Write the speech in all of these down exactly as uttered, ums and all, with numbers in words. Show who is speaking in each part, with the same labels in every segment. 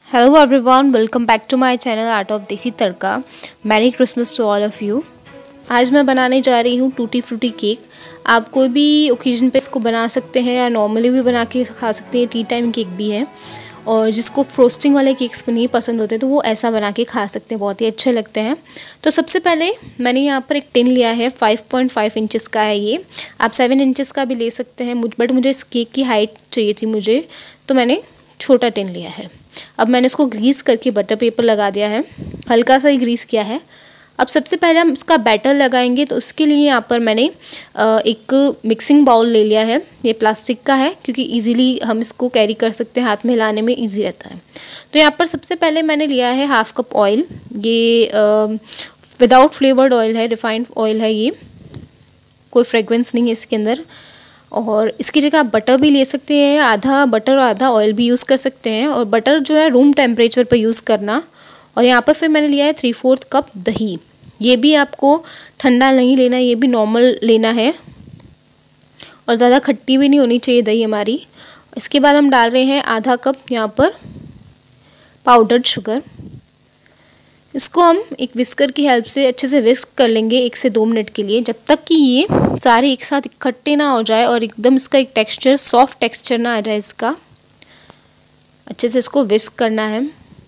Speaker 1: Hello everyone, welcome back to my channel Art of Desi तड़का। Merry Christmas to all of you. आज मैं बनाने जा रही हूँ टूटी फ्रूटी केक। आप कोई भी ओकेजन पे इसको बना सकते हैं या नॉर्मली भी बना के खा सकते हैं। टी टाइम केक भी है और जिसको फ्रोस्टिंग वाले केक्स नहीं पसंद होते तो वो ऐसा बना के खा सकते हैं, बहुत ही अच्छे लगते हैं। तो सबसे पहले मैंने यहाँ पर एक टिन लिया है, फाइव पॉइंट फाइव इंचेस का है ये। आप सेवन इंचेस का भी ले सकते हैं, बट मुझे इस केक की हाइट चाहिए थी मुझे, तो मैंने छोटा टिन लिया है। अब मैंने इसको ग्रीस करके बटर पेपर लगा दिया है, हल्का सा ही ग्रीस किया है। अब सबसे पहले हम इसका बैटर लगाएंगे, तो उसके लिए यहाँ पर मैंने एक मिक्सिंग बाउल ले लिया है। ये प्लास्टिक का है क्योंकि इजीली हम इसको कैरी कर सकते हैं, हाथ में हिलाने में इजी रहता है। तो यहाँ पर सबसे पहले मैंने लिया है हाफ कप ऑयल। ये विदाउट फ्लेवर्ड ऑयल है, रिफाइंड ऑयल है, ये कोई फ्रेगरेंस नहीं है इसके अंदर। और इसकी जगह आप बटर भी ले सकते हैं, आधा बटर और आधा ऑयल भी यूज़ कर सकते हैं। और बटर जो है रूम टेम्परेचर पर यूज़ करना। और यहाँ पर फिर मैंने लिया है थ्री फोर्थ कप दही। ये भी आपको ठंडा नहीं लेना, ये भी नॉर्मल लेना है और ज़्यादा खट्टी भी नहीं होनी चाहिए दही हमारी। इसके बाद हम डाल रहे हैं आधा कप यहाँ पर पाउडर्ड शुगर। इसको हम एक विस्कर की हेल्प से अच्छे से विस्क कर लेंगे एक से दो मिनट के लिए, जब तक कि ये सारे एक साथ इकट्ठे ना हो जाए और एकदम इसका एक टेक्सचर सॉफ्ट टेक्सचर ना आ जाए इसका। अच्छे से इसको विस्क करना है।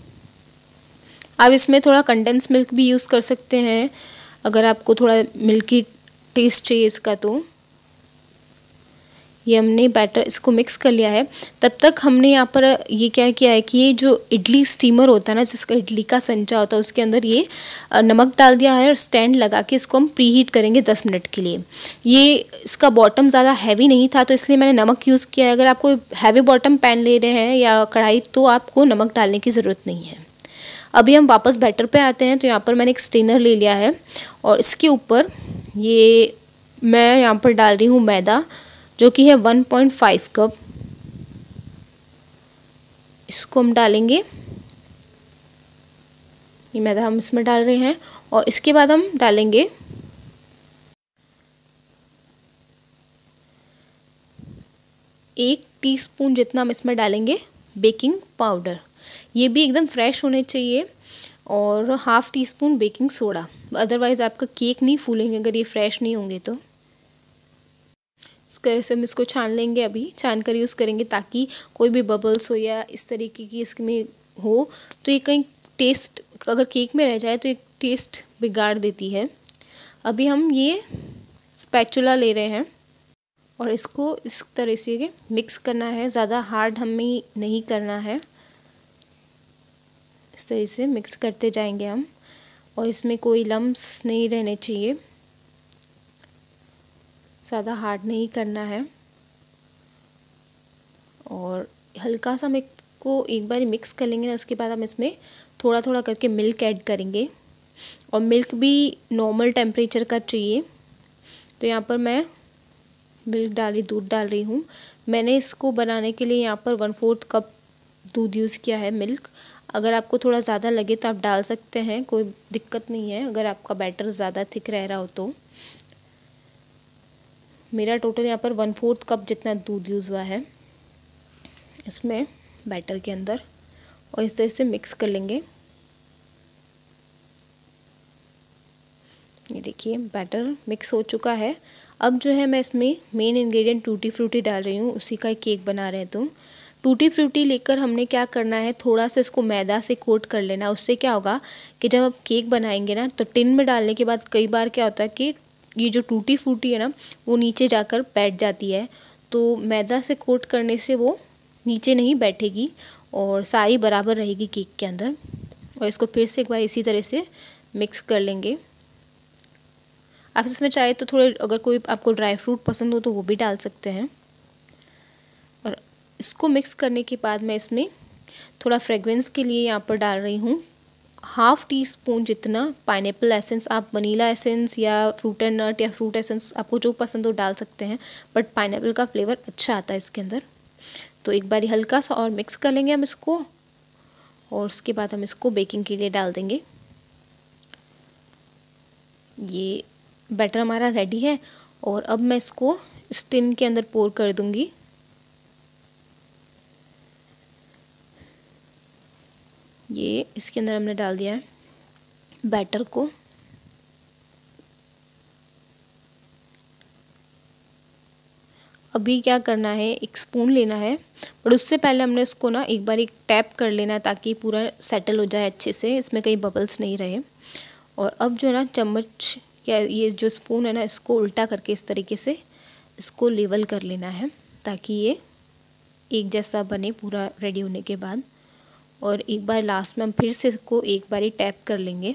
Speaker 1: आप इसमें थोड़ा कंडेंस मिल्क भी यूज़ कर सकते हैं अगर आपको थोड़ा मिल्की टेस्ट चाहिए इसका। तो ये हमने बैटर इसको मिक्स कर लिया है। तब तक हमने यहाँ पर ये क्या किया है कि ये जो इडली स्टीमर होता है ना, जिसका इडली का संचा होता है, उसके अंदर ये नमक डाल दिया है और स्टैंड लगा के इसको हम प्री हीट करेंगे दस मिनट के लिए। ये इसका बॉटम ज़्यादा हैवी नहीं था तो इसलिए मैंने नमक यूज़ किया है। अगर आप कोई हैवी बॉटम पैन ले रहे हैं या कढ़ाई तो आपको नमक डालने की ज़रूरत नहीं है। अभी हम वापस बैटर पे आते हैं। तो यहाँ पर मैंने एक स्टेनर ले लिया है और इसके ऊपर ये मैं यहाँ पर डाल रही हूँ मैदा, जो कि है वन पॉइंट फाइव कप। इसको हम डालेंगे, ये मैदा हम इसमें डाल रहे हैं। और इसके बाद हम डालेंगे एक टीस्पून जितना हम इसमें डालेंगे बेकिंग पाउडर। ये भी एकदम फ्रेश होने चाहिए। और half teaspoon baking soda, otherwise आपका केक नहीं फूलेंगे अगर ये फ्रेश नहीं होंगे तो। इसको ऐसे हम इसको छान लेंगे, अभी छान कर यूज़ करेंगे ताकि कोई भी बबल्स हो या इस तरीके की इसमें हो तो ये कहीं टेस्ट अगर केक में रह जाए तो एक टेस्ट बिगाड़ देती है। अभी हम ये स्पैचुला ले रहे हैं और इसको इस तरह से मिक्स करना है, ज़्यादा हार्ड हमें नहीं करना है। इस तरह से मिक्स करते जाएंगे हम और इसमें कोई लम्प्स नहीं रहने चाहिए, ज़्यादा हार्ड नहीं करना है। और हल्का सा मिक्स को एक बार मिक्स कर लेंगे ना, उसके बाद हम इसमें थोड़ा थोड़ा करके मिल्क ऐड करेंगे। और मिल्क भी नॉर्मल टेम्परेचर का चाहिए। तो यहाँ पर मैं मिल्क डाली दूध डाल रही हूँ। मैंने इसको बनाने के लिए यहाँ पर वन फोर्थ कप दूध यूज़ किया है, मिल्क। अगर आपको थोड़ा ज़्यादा लगे तो आप डाल सकते हैं, कोई दिक्कत नहीं है अगर आपका बैटर ज़्यादा थिक रह रहा हो तो। मेरा टोटल यहाँ पर वन फोर्थ कप जितना दूध यूज़ हुआ है इसमें बैटर के अंदर। और इस तरह से मिक्स कर लेंगे। ये देखिए बैटर मिक्स हो चुका है। अब जो है मैं इसमें मेन इंग्रेडिएंट टूटी फ्रूटी डाल रही हूँ, उसी का केक बना रहे हैं। तो टूटी फ्रूटी लेकर हमने क्या करना है, थोड़ा सा इसको मैदा से कोट कर लेना। उससे क्या होगा कि जब आप केक बनाएंगे ना तो टिन में डालने के बाद कई बार क्या होता है कि ये जो टूटी फ्रूटी है ना वो नीचे जाकर बैठ जाती है। तो मैदा से कोट करने से वो नीचे नहीं बैठेगी और सारी बराबर रहेगी केक के अंदर। और इसको फिर से एक बार इसी तरह से मिक्स कर लेंगे। आप इसमें चाहे तो थोड़े अगर कोई आपको ड्राई फ्रूट पसंद हो तो वो भी डाल सकते हैं। और इसको मिक्स करने के बाद मैं इसमें थोड़ा फ्रेगरेंस के लिए यहाँ पर डाल रही हूँ हाफ़ टी स्पून जितना पाइनएप्पल एसेंस। आप वनीला एसेंस या फ्रूट एंड नट या फ्रूट एसेंस आपको जो पसंद हो डाल सकते हैं, बट पाइनएप्पल का फ्लेवर अच्छा आता है इसके अंदर। तो एक बार हल्का सा और मिक्स कर लेंगे हम इसको और उसके बाद हम इसको बेकिंग के लिए डाल देंगे। ये बैटर हमारा रेडी है और अब मैं इसको इस टिन के अंदर पोर कर दूंगी। ये इसके अंदर हमने डाल दिया है बैटर को। अभी क्या करना है, एक स्पून लेना है, बट उससे पहले हमने इसको ना एक बार एक टैप कर लेना है ताकि पूरा सेटल हो जाए अच्छे से, इसमें कहीं बबल्स नहीं रहे। और अब जो है ना चम्मच या ये जो स्पून है ना, इसको उल्टा करके इस तरीके से इसको लेवल कर लेना है ताकि ये एक जैसा बने पूरा रेडी होने के बाद। और एक बार लास्ट में हम फिर से इसको एक बार ही टैप कर लेंगे।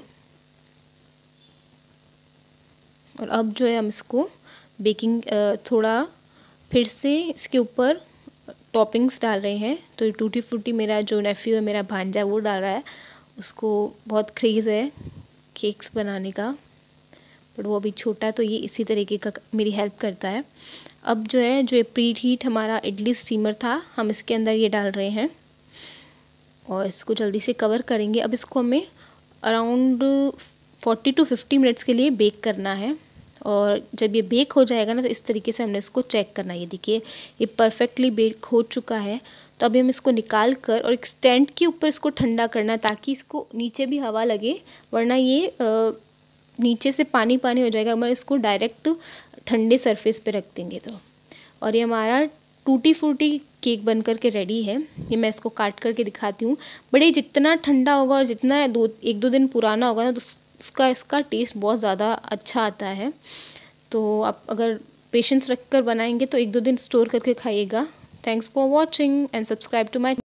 Speaker 1: और अब जो है हम इसको बेकिंग थोड़ा फिर से इसके ऊपर टॉपिंग्स डाल रहे हैं। तो टूटी फ्रूटी मेरा जो नेफ्यू है, मेरा भांजा, वो डाल रहा है। उसको बहुत क्रेज़ है केक्स बनाने का, बट वो अभी छोटा, तो ये इसी तरीके का मेरी हेल्प करता है। अब जो है जो प्री हीट हमारा इडली स्टीमर था, हम इसके अंदर ये डाल रहे हैं और इसको जल्दी से कवर करेंगे। अब इसको हमें around forty to fifty minutes के लिए बेक करना है। और जब ये बेक हो जाएगा ना, तो इस तरीके से हमने इसको चेक करना है। ये देखिए ये परफेक्टली बेक हो चुका है। तो अभी हम इसको निकाल कर और एक स्टैंड के ऊपर इसको ठंडा करना है ताकि इसको नीचे भी हवा लगे, वरना ये आ, नीचे से पानी पानी हो जाएगा। हम इसको डायरेक्ट ठंडे सरफेस पे रख देंगे तो। और ये हमारा टूटी फ्रूटी केक बन कर के रेडी है। ये मैं इसको काट करके दिखाती हूँ। बड़े जितना ठंडा होगा और जितना दो एक दो दिन पुराना होगा ना, तो उसका इसका टेस्ट बहुत ज़्यादा अच्छा आता है। तो आप अगर पेशेंस रख कर बनाएंगे तो एक दो दिन स्टोर करके खाइएगा। Thanks for watching and subscribe to my